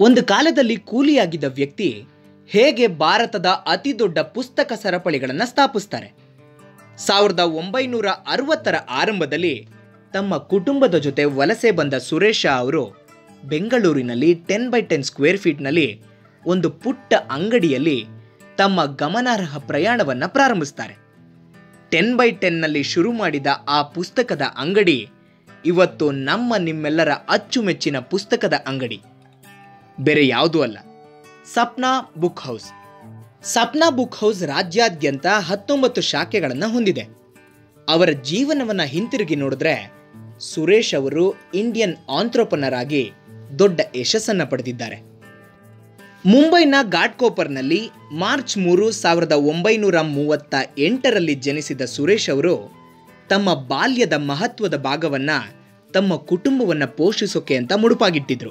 ಒಂದು ಕಾಲದಲ್ಲಿ ಕೂಲಿಯಾಗಿದ್ದ ವ್ಯಕ್ತಿ ಹೇಗೆ ಭಾರತದ ಅತಿ ದೊಡ್ಡ ಪುಸ್ತಕ ಸರಪಳಿಗಳನ್ನು ಸ್ಥಾಪಿಸ್ತಾರೆ. 1960ರ ಆರಂಭದಲ್ಲಿ ತಮ್ಮ ಕುಟುಂಬದ ಜೊತೆ ವಲಸೆ ಬಂದ ಸುರೇಶ್ ಶಾ ಅವರು ಬೆಂಗಳೂರಿನಲ್ಲಿ 10x10 ಸ್ಕ್ವೇರ್ ಫೀಟ್ನಲ್ಲಿ ಒಂದು ಪುಟ್ಟ ಅಂಗಡಿಯಲ್ಲಿ ತಮ್ಮ ಗಮನಾರ್ಹ ಪ್ರಯಾಣವನ್ನು ಪ್ರಾರಂಭಿಸ್ತಾರೆ. 10x10ನಲ್ಲಿ ಶುರು ಮಾಡಿದ ಆ ಪುಸ್ತಕದ ಅಂಗಡಿ ಇವತ್ತು ನಿಮ್ಮೆಲ್ಲರ ಅಚ್ಚುಮೆಚ್ಚಿನ ಪುಸ್ತಕದ ಅಂಗಡಿ ಬೇರೆ ಯಾವುದೂ ಅಲ್ಲ, Sapna book house. Sapna book house ರಾಜ್ಯಾದ್ಯಂತ 19 ಶಾಖೆಗಳನ್ನು ಹೊಂದಿದೆ. ಅವರ ಜೀವನವನ್ನು ಹಿಂತಿರುಗಿ ನೋಡಿದ್ರೆ ಸುರೇಶ್ ಅವರು ಇಂಡಿಯನ್ ಆಂಟ್ರಪ್ರನರ್ ಆಗಿ ದೊಡ್ಡ ಯಶಸ್ಸನ್ನು ಪಡೆದಿದ್ದಾರೆ. ಮುಂಬೈನ ಘಾಟ್ಕೋಪರ್ನಲ್ಲಿ ಮಾರ್ಚ್ 3, 1938ರಲ್ಲಿ ಜನಿಸಿದ ಸುರೇಶ್ ಅವರು ತಮ್ಮ ಬಾಲ್ಯದ ಮಹತ್ವದ ಭಾಗವನ್ನು ತಮ್ಮ ಕುಟುಂಬವನ್ನು ಪೋಷಿಸೋಕೆ ಅಂತ ಮುಡುಪಾಗಿಟ್ಟಿದ್ರು.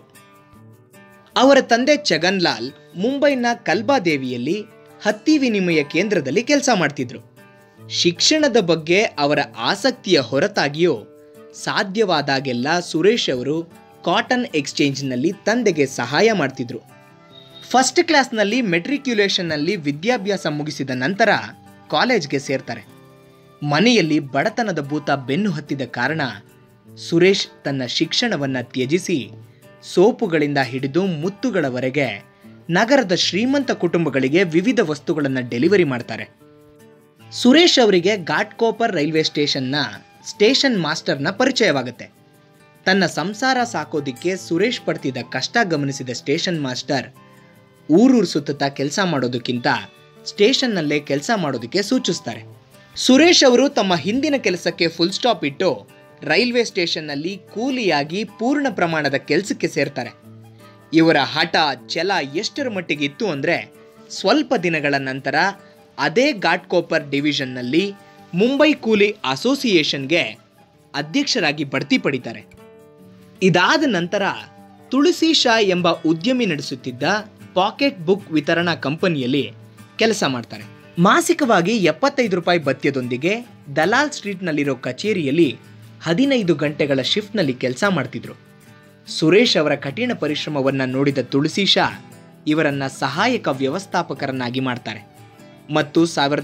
ಅವರ ತಂದೆ ಛಗನ್ಲಾಲ್ ಮುಂಬೈನ ಕಲ್ಬಾದೇವಿಯಲ್ಲಿ ಹತ್ತಿ ವಿನಿಮಯ ಕೇಂದ್ರದಲ್ಲಿ ಕೆಲಸ ಮಾಡ್ತಿದ್ರು. ಶಿಕ್ಷಣದ ಬಗ್ಗೆ ಅವರ ಆಸಕ್ತಿಯ ಹೊರತಾಗಿಯೂ ಸಾಧ್ಯವಾದಾಗೆಲ್ಲ ಸುರೇಶ್ ಅವರು ಕಾಟನ್ ಎಕ್ಸ್ಚೇಂಜ್ನಲ್ಲಿ ತಂದೆಗೆ ಸಹಾಯ ಮಾಡ್ತಿದ್ರು. ಫಸ್ಟ್ ಕ್ಲಾಸ್ನಲ್ಲಿ ಮೆಟ್ರಿಕ್ಯುಲೇಷನ್ನಲ್ಲಿ ವಿದ್ಯಾಭ್ಯಾಸ ಮುಗಿಸಿದ ನಂತರ ಕಾಲೇಜ್ಗೆ ಸೇರ್ತಾರೆ. ಮನೆಯಲ್ಲಿ ಬಡತನದ ಭೂತ ಬೆನ್ನು ಹತ್ತಿದ ಕಾರಣ ಸುರೇಶ್ ತನ್ನ ಶಿಕ್ಷಣವನ್ನು ತ್ಯಜಿಸಿ ಸೋಪುಗಳಿಂದ ಹಿಡಿದು ಮುತ್ತುಗಳವರೆಗೆ ನಗರದ ಶ್ರೀಮಂತ ಕುಟುಂಬಗಳಿಗೆ ವಿವಿಧ ವಸ್ತುಗಳನ್ನು ಡೆಲಿವರಿ ಮಾಡ್ತಾರೆ. ಸುರೇಶ್ ಅವರಿಗೆ ಘಾಟ್ಕೋಪರ್ ರೈಲ್ವೆ ಸ್ಟೇಷನ್ ಮಾಸ್ಟರ್ನ ಪರಿಚಯವಾಗುತ್ತೆ. ತನ್ನ ಸಂಸಾರ ಸಾಕೋದಿಕ್ಕೆ ಸುರೇಶ್ ಪಡ್ತಿದ್ದ ಕಷ್ಟ ಗಮನಿಸಿದ ಸ್ಟೇಷನ್ ಮಾಸ್ಟರ್ ಊರೂರು ಸುತ್ತ ಕೆಲಸ ಮಾಡೋದಕ್ಕಿಂತ ಸ್ಟೇಷನ್ನಲ್ಲೇ ಕೆಲಸ ಮಾಡೋದಕ್ಕೆ ಸೂಚಿಸ್ತಾರೆ. ಸುರೇಶ್ ಅವರು ತಮ್ಮ ಹಿಂದಿನ ಕೆಲಸಕ್ಕೆ ಫುಲ್ ಸ್ಟಾಪ್ ಇಟ್ಟು ರೈಲ್ವೆ ಸ್ಟೇಷನ್ನಲ್ಲಿ ಕೂಲಿಯಾಗಿ ಪೂರ್ಣ ಪ್ರಮಾಣದ ಕೆಲಸಕ್ಕೆ ಸೇರ್ತಾರೆ. ಇವರ ಹಠ ಛಲ ಎಷ್ಟರ ಮಟ್ಟಿಗಿತ್ತು ಅಂದರೆ ಸ್ವಲ್ಪ ದಿನಗಳ ನಂತರ ಅದೇ ಘಾಟ್ಕೋಪರ್ ಡಿವಿಷನ್ನಲ್ಲಿ ಮುಂಬೈ ಕೂಲಿ ಅಸೋಸಿಯೇಷನ್ಗೆ ಅಧ್ಯಕ್ಷರಾಗಿ ಬಡ್ತಿ ಪಡಿತಾರೆ. ಇದಾದ ನಂತರ ತುಳಸಿ ಶಾ ಎಂಬ ಉದ್ಯಮಿ ನಡೆಸುತ್ತಿದ್ದ ಪಾಕೆಟ್ ಬುಕ್ ವಿತರಣಾ ಕಂಪನಿಯಲ್ಲಿ ಕೆಲಸ ಮಾಡ್ತಾರೆ. ಮಾಸಿಕವಾಗಿ ₹75 ಭತ್ಯದೊಂದಿಗೆ ದಲಾಲ್ ಸ್ಟ್ರೀಟ್ನಲ್ಲಿರೋ ಕಚೇರಿಯಲ್ಲಿ 15 ಗಂಟೆಗಳ ಶಿಫ್ಟ್ನಲ್ಲಿ ಕೆಲಸ ಮಾಡ್ತಿದ್ರು. ಸುರೇಶ್ ಅವರ ಕಠಿಣ ಪರಿಶ್ರಮವನ್ನು ನೋಡಿದ ತುಳಸಿ ಶಾ ಇವರನ್ನ ಸಹಾಯಕ ವ್ಯವಸ್ಥಾಪಕರನ್ನಾಗಿ ಮಾಡ್ತಾರೆ ಮತ್ತು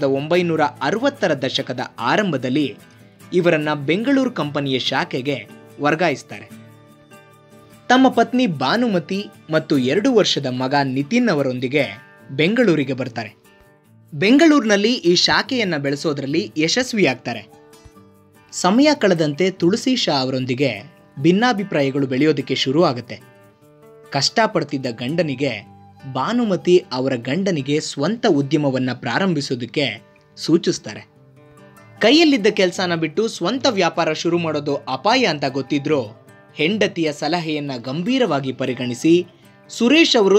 1960ರ ದಶಕದ ಆರಂಭದಲ್ಲಿ ಇವರನ್ನ ಬೆಂಗಳೂರು ಕಂಪನಿಯ ಶಾಖೆಗೆ ವರ್ಗಾಯಿಸ್ತಾರೆ. ತಮ್ಮ ಪತ್ನಿ ಭಾನುಮತಿ ಮತ್ತು 2 ವರ್ಷದ ಮಗ ನಿತಿನ್ ಅವರೊಂದಿಗೆ ಬೆಂಗಳೂರಿಗೆ ಬರ್ತಾರೆ. ಬೆಂಗಳೂರಿನಲ್ಲಿ ಈ ಶಾಖೆಯನ್ನು ಬೆಳೆಸೋದ್ರಲ್ಲಿ ಯಶಸ್ವಿಯಾಗ್ತಾರೆ. ಸಮಯ ಕಳೆದಂತೆ ತುಳಸಿ ಶಾ ಅವರೊಂದಿಗೆ ಭಿನ್ನಾಭಿಪ್ರಾಯಗಳು ಬೆಳೆಯೋದಕ್ಕೆ ಶುರು ಆಗುತ್ತೆ. ಕಷ್ಟಪಡ್ತಿದ್ದ ಗಂಡನಿಗೆ ಭಾನುಮತಿ ಅವರ ಗಂಡನಿಗೆ ಸ್ವಂತ ಉದ್ಯಮವನ್ನು ಪ್ರಾರಂಭಿಸೋದಕ್ಕೆ ಸೂಚಿಸ್ತಾರೆ. ಕೈಯಲ್ಲಿದ್ದ ಕೆಲಸನ ಬಿಟ್ಟು ಸ್ವಂತ ವ್ಯಾಪಾರ ಶುರು ಮಾಡೋದು ಅಪಾಯ ಅಂತ ಗೊತ್ತಿದ್ರೂ ಹೆಂಡತಿಯ ಸಲಹೆಯನ್ನು ಗಂಭೀರವಾಗಿ ಪರಿಗಣಿಸಿ ಸುರೇಶ್ ಅವರು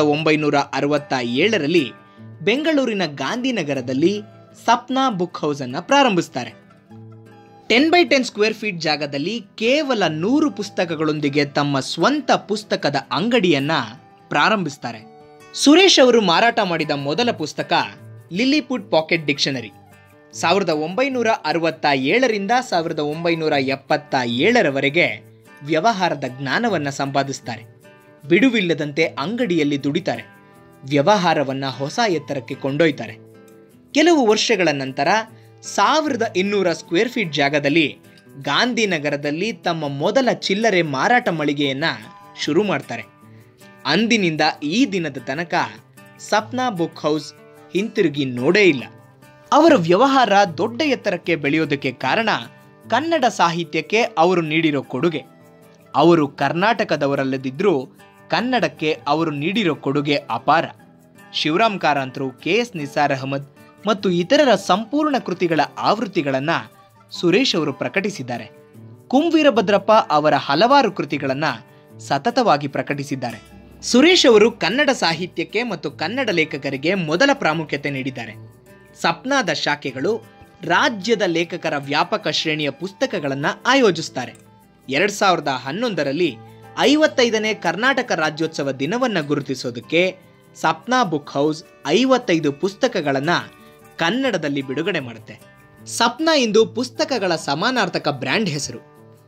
1967ರಲ್ಲಿ ಬೆಂಗಳೂರಿನ ಗಾಂಧಿನಗರದಲ್ಲಿ ಸಪ್ನಾ ಬುಕ್ ಹೌಸ್ ಅನ್ನು ಪ್ರಾರಂಭಿಸ್ತಾರೆ. 10x10 ಸ್ಕ್ವೇರ್ ಫೀಟ್ ಜಾಗದಲ್ಲಿ ಕೇವಲ 100 ಪುಸ್ತಕಗಳೊಂದಿಗೆ ತಮ್ಮ ಸ್ವಂತ ಪುಸ್ತಕದ ಅಂಗಡಿಯನ್ನ ಪ್ರಾರಂಭಿಸ್ತಾರೆ. ಸುರೇಶ್ ಅವರು ಮಾರಾಟ ಮಾಡಿದ ಮೊದಲ ಪುಸ್ತಕ ಲಿಲ್ಲಿಪುಟ್ ಪಾಕೆಟ್ ಡಿಕ್ಷನರಿ. 1967ರಿಂದ 1977ರವರೆಗೆ ವ್ಯವಹಾರದ ಜ್ಞಾನವನ್ನು ಸಂಪಾದಿಸ್ತಾರೆ. ಬಿಡುವಿಲ್ಲದಂತೆ ಅಂಗಡಿಯಲ್ಲಿ ದುಡಿತಾರೆ. ವ್ಯವಹಾರವನ್ನು ಹೊಸ ಎತ್ತರಕ್ಕೆ ಕೊಂಡೊಯ್ತಾರೆ. ಕೆಲವು ವರ್ಷಗಳ ನಂತರ 1200 ಸ್ಕ್ವೇರ್ ಫೀಟ್ ಜಾಗದಲ್ಲಿ ಗಾಂಧಿನಗರದಲ್ಲಿ ತಮ್ಮ ಮೊದಲ ಚಿಲ್ಲರೆ ಮಾರಾಟ ಮಳಿಗೆಯನ್ನು ಶುರು ಮಾಡ್ತಾರೆ. ಅಂದಿನಿಂದ ಈ ದಿನದ ತನಕ ಸಪ್ನಾ ಬುಕ್ ಹೌಸ್ ಹಿಂತಿರುಗಿ ನೋಡೇ ಇಲ್ಲ. ಅವರ ವ್ಯವಹಾರ ದೊಡ್ಡ ಎತ್ತರಕ್ಕೆ ಬೆಳೆಯೋದಕ್ಕೆ ಕಾರಣ ಕನ್ನಡ ಸಾಹಿತ್ಯಕ್ಕೆ ಅವರು ನೀಡಿರೋ ಕೊಡುಗೆ. ಅವರು ಕರ್ನಾಟಕದವರಲ್ಲದಿದ್ದರೂ ಕನ್ನಡಕ್ಕೆ ಅವರು ನೀಡಿರೋ ಕೊಡುಗೆ ಅಪಾರ. ಶಿವರಾಮ್ ಕಾರಂತರು, KS ನಿಸಾರ್ ಅಹಮದ್ ಮತ್ತು ಇತರರ ಸಂಪೂರ್ಣ ಕೃತಿಗಳ ಆವೃತ್ತಿಗಳನ್ನು ಸುರೇಶ್ ಅವರು ಪ್ರಕಟಿಸಿದ್ದಾರೆ. ಕುಂವೀರಭದ್ರಪ್ಪ ಅವರ ಹಲವಾರು ಕೃತಿಗಳನ್ನು ಸತತವಾಗಿ ಪ್ರಕಟಿಸಿದ್ದಾರೆ. ಸುರೇಶ್ ಅವರು ಕನ್ನಡ ಸಾಹಿತ್ಯಕ್ಕೆ ಮತ್ತು ಕನ್ನಡ ಲೇಖಕರಿಗೆ ಮೊದಲ ಪ್ರಾಮುಖ್ಯತೆ ನೀಡಿದ್ದಾರೆ. ಸಪ್ನಾದ ಶಾಖೆಗಳು ರಾಜ್ಯದ ಲೇಖಕರ ವ್ಯಾಪಕ ಶ್ರೇಣಿಯ ಪುಸ್ತಕಗಳನ್ನು ಆಯೋಜಿಸುತ್ತಾರೆ. 2011ರಲ್ಲಿ 55ನೇ ಕರ್ನಾಟಕ ರಾಜ್ಯೋತ್ಸವ ದಿನವನ್ನು ಗುರುತಿಸೋದಕ್ಕೆ ಸಪ್ನಾ ಬುಕ್ ಹೌಸ್ 55 ಪುಸ್ತಕಗಳನ್ನು ಕನ್ನಡದಲ್ಲಿ ಬಿಡುಗಡೆ ಮಾಡುತ್ತೆ. ಸಪ್ನಾ ಇಂದು ಪುಸ್ತಕಗಳ ಸಮಾನಾರ್ಥಕ ಬ್ರ್ಯಾಂಡ್ ಹೆಸರು.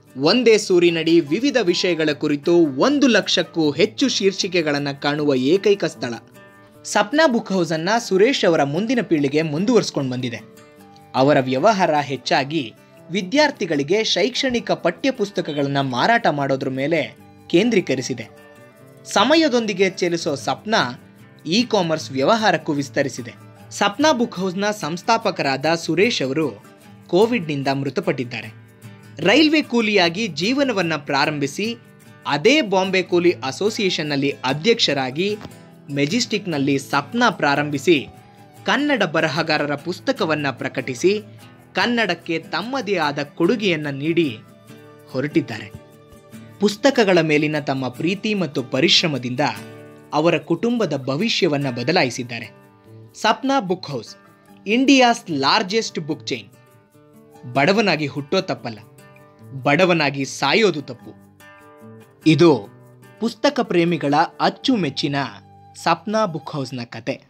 ಒಂದೇ ಸೂರಿನಡಿ ವಿವಿಧ ವಿಷಯಗಳ ಕುರಿತು 1,00,000ಕ್ಕೂ ಹೆಚ್ಚು ಶೀರ್ಷಿಕೆಗಳನ್ನು ಕಾಣುವ ಏಕೈಕ ಸ್ಥಳ. ಸಪ್ನಾ ಬುಕ್ ಹೌಸನ್ನು ಸುರೇಶ್ ಅವರ ಮುಂದಿನ ಪೀಳಿಗೆ ಮುಂದುವರಿಸಿಕೊಂಡು ಬಂದಿದೆ. ಅವರ ವ್ಯವಹಾರ ಹೆಚ್ಚಾಗಿ ವಿದ್ಯಾರ್ಥಿಗಳಿಗೆ ಶೈಕ್ಷಣಿಕ ಪಠ್ಯ ಪುಸ್ತಕಗಳನ್ನು ಮಾರಾಟ ಮಾಡೋದ್ರ ಮೇಲೆ ಕೇಂದ್ರೀಕರಿಸಿದೆ. ಸಮಯದೊಂದಿಗೆ ಚಲಿಸೋ ಸಪ್ನಾ ಇ-ಕಾಮರ್ಸ್ ವ್ಯವಹಾರಕ್ಕೂ ವಿಸ್ತರಿಸಿದೆ. ಸಪ್ನಾ ಬುಕ್ ಹೌಸ್ನ ಸಂಸ್ಥಾಪಕರಾದ ಸುರೇಶ್ ಅವರು ಕೋವಿಡ್ನಿಂದ ಮೃತಪಟ್ಟಿದ್ದಾರೆ. ರೈಲ್ವೆ ಕೂಲಿಯಾಗಿ ಜೀವನವನ್ನು ಪ್ರಾರಂಭಿಸಿ ಅದೇ ಬಾಂಬೆ ಕೂಲಿ ಅಸೋಸಿಯೇಷನ್ನಲ್ಲಿ ಅಧ್ಯಕ್ಷರಾಗಿ ಮೆಜೆಸ್ಟಿಕ್ನಲ್ಲಿ ಸಪ್ನಾ ಪ್ರಾರಂಭಿಸಿ ಕನ್ನಡ ಬರಹಗಾರರ ಪುಸ್ತಕವನ್ನು ಪ್ರಕಟಿಸಿ ಕನ್ನಡಕ್ಕೆ ತಮ್ಮದೇ ಆದ ಕೊಡುಗೆಯನ್ನು ನೀಡಿ ಹೊರಟಿದ್ದಾರೆ. ಪುಸ್ತಕಗಳ ಮೇಲಿನ ತಮ್ಮ ಪ್ರೀತಿ ಮತ್ತು ಪರಿಶ್ರಮದಿಂದ ಅವರ ಕುಟುಂಬದ ಭವಿಷ್ಯವನ್ನು ಬದಲಾಯಿಸಿದ್ದಾರೆ. Sapna book house India's largest book chain. ಬಡವನಾಗಿ ಹುಟ್ಟೋ ತಪ್ಪಲ್ಲ, ಬಡವನಾಗಿ ಸಾಯೋದು ತಪ್ಪು. ಇದು ಪುಸ್ತಕ ಪ್ರೇಮಿಗಳ ಅಚ್ಚುಮೆಚ್ಚಿನ ಸಪ್ನಾ ಬುಕ್ ಹೌಸ್ನ ಕತೆ.